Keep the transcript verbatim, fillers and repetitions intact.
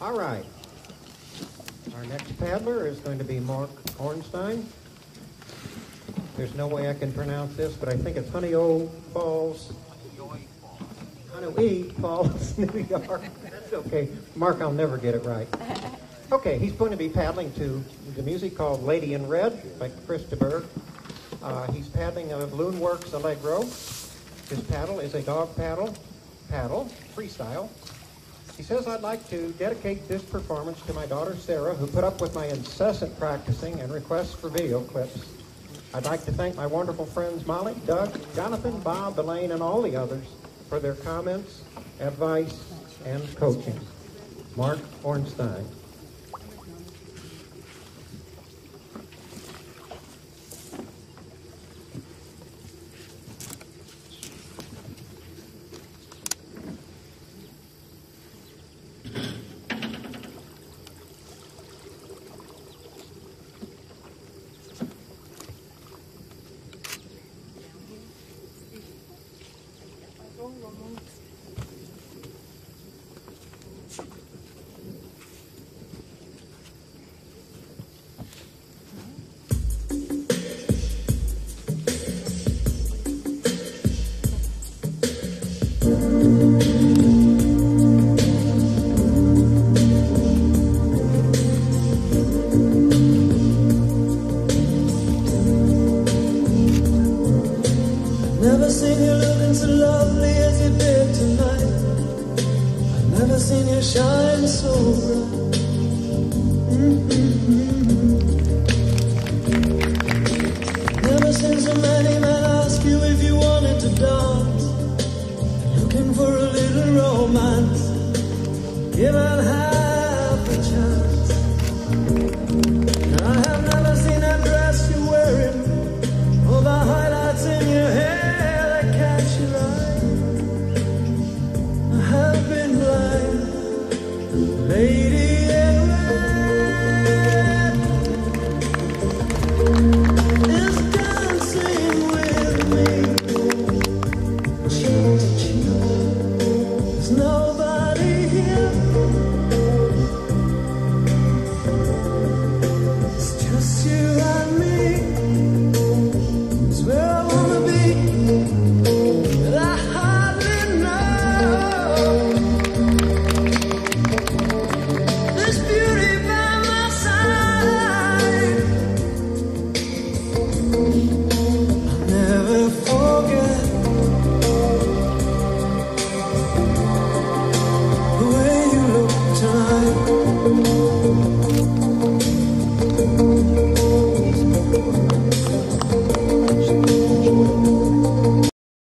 All right. Our next paddler is going to be Marc Ornstein. There's no way I can pronounce this, but I think it's Honey-O Falls. Honey-O Falls, New York. That's okay. Mark, I'll never get it right. Okay, he's going to be paddling to the music called Lady in Red by Christopher. Uh, he's paddling a Loonworks Allegro. His paddle is a dog paddle, paddle, freestyle. He says, I'd like to dedicate this performance to my daughter Sarah, who put up with my incessant practicing and requests for video clips. I'd like to thank my wonderful friends Molly, Doug, Jonathan, Bob, Elaine, and all the others for their comments, advice, and coaching. Marc Ornstein. Never seen you looking so lovely as you did tonight. I've never seen you shine so bright. Mm-hmm. Never seen so many men ask you if you wanted to dance. Looking for a little romance, given half a chance. I have never seen that dress you're wearing, or the highlights in your hair. Lady